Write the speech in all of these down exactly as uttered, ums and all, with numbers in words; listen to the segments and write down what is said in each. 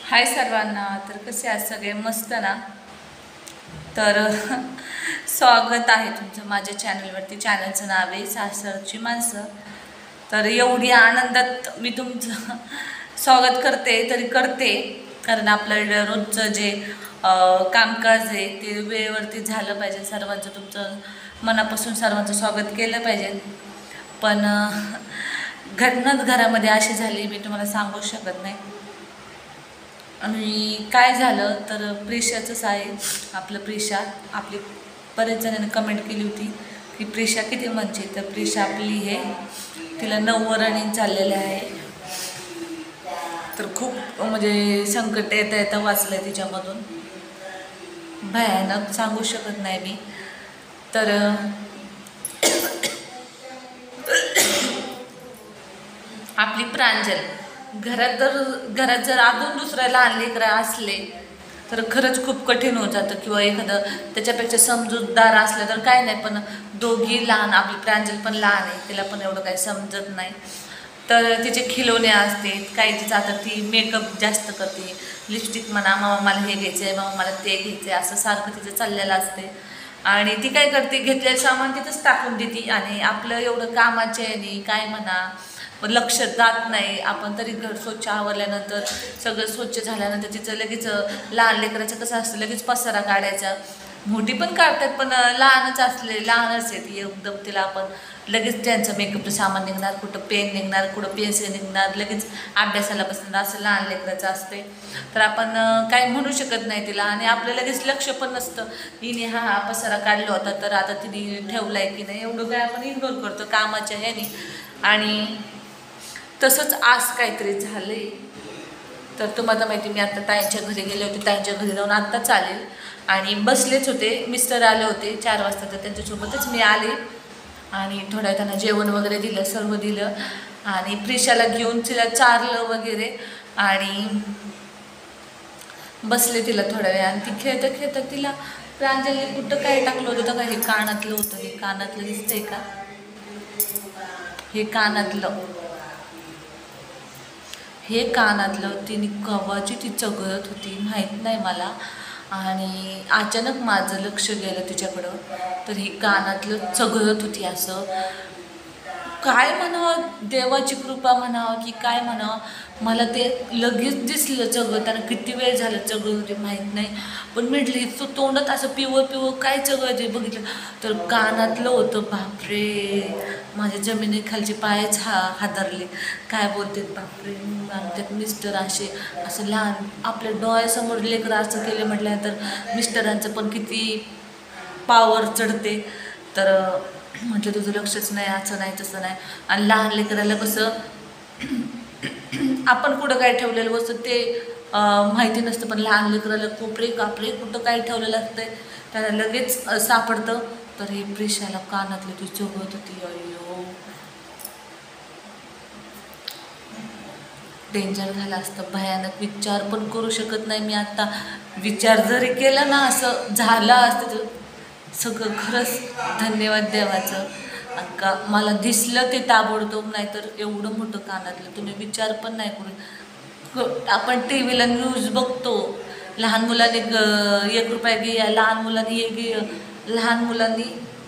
हाय सर्वांना. तर कसे आहात सगळे? मस्त ना? तर स्वागत आहे तुमचं माझ्या चॅनलवरती. चॅनलचं नाव आहे सासरची माणसं. तर एवढी आनंदात मी तुमचं स्वागत करते तरी करते, कारण आपलं रोजचं जे कामकाज आहे ते वेळेवरती झालं पाहिजे. सर्वांचं तुमचं मनापासून सर्वांचं स्वागत केलं पाहिजे. पण घटनाच घरामध्ये अशी झाली, मी तुम्हाला सांगू शकत नाही. आणि काय झालं तर प्रिशाचंच आहे. आपलं प्रिशा, आपली बरेच जणांनी कमेंट केली होती की प्रिशा किती म्हणजे. तर प्रिशा आपली हे तिला नऊ रनिंग चाललेले आहे. तर खूप म्हणजे संकट येता येता वाचलं आहे तिच्यामधून, भयानक सांगू शकत नाही मी. तर आपली प्रांजल घरात जर घरात जर अजून दुसऱ्या लहान लेकरं असले तर खरंच खूप कठीण होत जातं, किंवा एखादं त्याच्यापेक्षा समजूतदार असलं तर काय नाही. पण दोघी लहान, आपली प्रांजल पण लहान आहे, तिला पण एवढं काही समजत नाही. तर तिचे खिलोने असते काही. तिचं आता ती मेकअप जास्त करते, लिपस्टिक म्हणा, मामा मला हे घ्यायचं आहे, मामा मला ते घ्यायचं आहे, असं सारखं तिचं चाललेलं असते. आणि ती काय करते, घेतलेलं सामान तिथंच टाकून देते. आणि आपलं एवढं कामाचे आहे काय म्हणा लक्ष जात नाही. आपण तरी घर स्वच्छ आवरल्यानंतर, सगळं स्वच्छ झाल्यानंतर तिचं लगेच लहान लेकराचं कसं असतं, लगेच पसारा काढायचा. मोठी पण काढतात, पण लहानच असले लहानच आहे ती एकदम. तिला आपण लगेच त्यांचं मेकअपचं सामान निघणार, कुठं पेन निघणार, कुठं पेन्सिल निघणार, लगेच अभ्यासाला बसणार, असं लहान लेकराचं असते. तर आपण काही म्हणू शकत नाही तिला. आणि आपलं लगेच लक्ष पण नसतं, हिने हा हा पसारा काढला होता तर आता तिने ठेवला आहे की नाही, एवढं काय आपण इग्नोर करतो कामाच्या ह्याने. आणि तसंच आज काहीतरी झालं आहे. तर तुम्हाला माहिती, मी आत्ता ताईंच्या घरी गेले होते. ताईंच्या घरी जाऊन आत्ता चालेल आणि बसलेच होते. मिस्टर आले होते चार वाजता, तर त्यांच्यासोबतच मी आले. आणि थोड्या त्यांना जेवण वगैरे दिलं, सर्व दिलं. आणि प्रिशाला घेऊन तिला चारलं वगैरे आणि बसले तिला थोड्या वेळ. आणि ती खेळता खेळता तिला प्रांजलने कुठं काय टाकलं होतं का, हे कानातलं होतं. हे कानातलं दिसतंय का? हे कानातलं हे कानातलं तिने कवाची ती चघळत होती माहीत नाही मला. आणि अचानक माझं लक्ष गेलं तिच्याकडं, तर ही कानातलं चघळत होती. असं काय म्हणावं, देवाची कृपा म्हणावं की काय म्हणावं, मला ते लगेच दिसलं चघळताना. किती वेळ झालं चघळत होती माहीत नाही, पण म्हटलं तो तोंडात असं पिवळ पिवळ काय चघळते बघितलं तर कानातलं होतं. बापरे, माझ्या जमिनीखालचे पायच हा हादरले. काय बोलते बापरे. त्यात मिस्टर असे असं लहान आपल्या डोळ्यासमोर लेकरं असं केलं म्हटल्यानंतर मिस्टरांचं पण किती पावर चढते. तर म्हटलं तुझं लक्षच नाही, असं नाही तसं नाही. आणि लहान लेकराला कसं आपण कुठं काय ठेवलेलं वस्तू ते माहिती नसतं, पण लहान लेकराला कोपरे कापरे कुठं काय ठेवलेलं असतंय त्याला लगेच सापडतं. तर हे प्रिशाला कानातले ती चघळत होती. अय्यो, डेंजर झालं असतं, भयानक. विचार पण करू शकत नाही मी. आत्ता विचार जरी केला ना, असं झालं असतं तर सगळं. खरंच धन्यवाद देवाचं का मला दिसलं ते ताबडतोब, नाही तर एवढं मोठं कानातलं तुम्ही विचार पण नाही करू. आपण टी व्हीला न्यूज बघतो, लहान मुलांनी ग एक रुपया घे, लहान मुलांनी एक घे, लहान मुलांनी.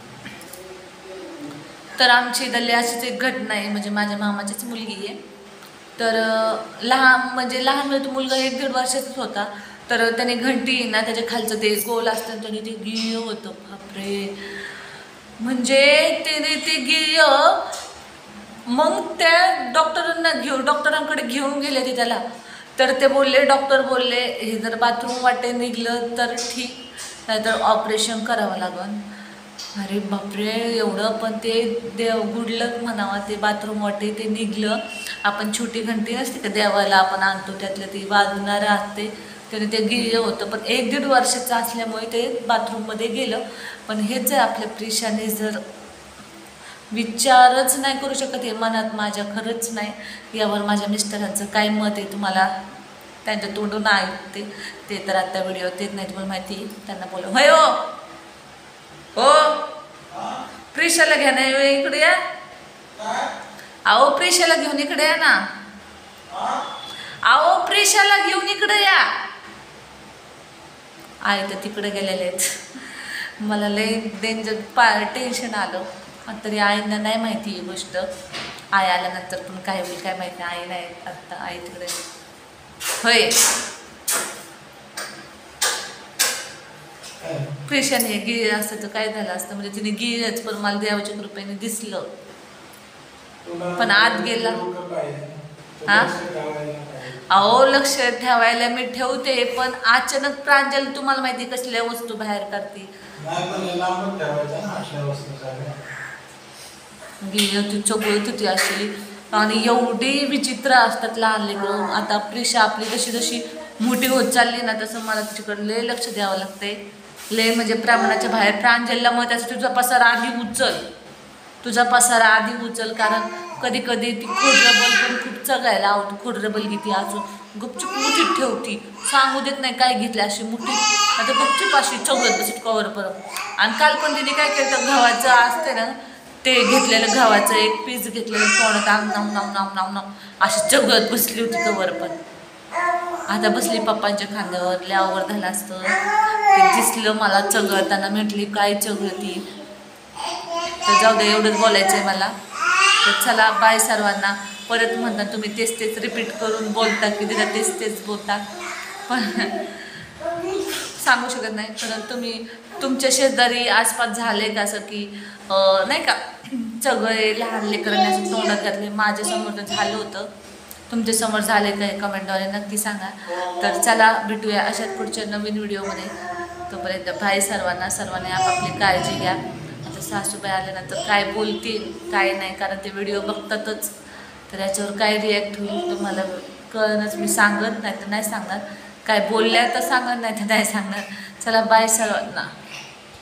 तर आमची इथली अशीच एक घटना आहे, म्हणजे माझ्या मामाचीच मुलगी आहे. तर लहान म्हणजे लहान म्हणजे तो मुलगा एक दीड वर्षाचाच होता. तर त्याने घंटी ना, त्याच्या खालचं ते गोल असतं त्याने ते गिळ होतं. बापरे, म्हणजे त्याने ते गिळ. मग त्या डॉक्टरांना घेऊन डॉक्टरांकडे घेऊन गेले ते त्याला. तर ते बोलले, डॉक्टर बोलले हे जर बाथरूम वाटे निघलं तर ठीक, नाहीतर ऑपरेशन करावं लागेल. अरे बापरे, एवढं. पण ते देव गुडलक म्हणावा, ते बाथरूम वाटे ते निघलं. आपण छोटी घंटी नसते का देवाला आपण आणतो, त्यातलं ती वाजणारं असते, त्याने ते गेलं होतं. पण एक दीड वर्षाचं असल्यामुळे ते बाथरूममध्ये गेलं. पण हेच आहे, आपल्या प्रिशाने जर विचारच नाही करू शकत हे मनात माझ्या, खरंच नाही. यावर माझ्या मिस्टरांचं काय मत आहे तुम्हाला त्यांच्या तोंडून ऐकते ते तर आता व्हिडिओ देत नाही, तुम्हाला माहिती. त्यांना बोला, होय हो हो प्रिशाला घ्या ना इकडे या. अहो प्रिशाला घेऊन इकडे या ना. अहो प्रेशाला घेऊन इकडे या. आई तर तिकडे गेलेले आहेत. मला लय डेंजर पा टेन्शन आलं. तरी आईंना नाही माहिती ही गोष्ट. आई आल्यानंतर पण काय होईल काय माहिती. आई नाही आत्ता, आई तिकडे. होय प्रेशाने गिळ असतं तर काय झालं असतं, म्हणजे तिने गिळच पण मला देवाच्या कृपेने दिसलं. पण आत गेला. हा अहो लक्ष ठेवायला मी ठेवते, पण अचानक प्रांजल तुम्हाला माहिती कसल्या वस्तू बाहेर काढते. गिळ होती, चोगळत होती अशी. आणि एवढी विचित्र असतात लहान लेकरं. आता प्रिशा आपली जशी जशी मोठी होत चालली ना, तसं मला तिच्याकडे लय लक्ष द्यावं लागतंय. लय म्हणजे प्रमाणाच्या बाहेर. प्रांजलला मग त्याचा तुझा पसारा आधी उचल, तुझा पसारा आधी उचल. कारण कधी कधी ती खोडरबल पण खूप चगायला आवडते. खोडरबल घेते अजून गुपचूप मुठीत ठेवती, सांगू देत नाही काय घेतलं अशी मुठीत. आता गुपचूप अशी चौघत बसत कवर परत. आणि काल पण तिने काय केलं, गव्हाचं असते ना ते घेतलेलं, गव्हाचं एक पीस घेतलेलं तोंडात आम नाम नाम नाम नाम नाम अशी चौघत बसली होती कवर पण. आता बसली पप्पांच्या खांद्यावर. लय अवघड झालं असतं. ते दिसलं मला चघळताना. म्हटली काय चघळती. तर जाऊ दे, एवढंच बोलायचं आहे मला. तर चला बाय सर्वांना. परत म्हणता तुम्ही तेच तेच रिपीट करून बोलता की तिला तेच तेच बोलता, पण सांगू शकत नाही. पण तुम्ही तुमच्या शेजारी आसपास झाले का असं की नाही का चघळे लहान लेकरांनी असं तोंडात घातले. माझ्यासमोर तर झालं होतं. तुमच्यासमोर झाले काय कमेंटद्वारे नक्की सांगा. तर चला भेटूया अशाच पुढच्या नवीन व्हिडिओमध्ये. तोपर्यंत बाय सर्वांना. सर्वांनी आपापली काळजी घ्या. आता सासूबाई आल्यानंतर काय बोलतील काय नाही, कारण ते व्हिडिओ बघतातच. तर याच्यावर काय रिॲक्ट होईल तुम्हाला कळणंच. मी सांगत नाही तर नाही सांगणार. काय बोलल्या तर सांगणार, नाही तर नाही सांगणार. चला बाय सर्वांना.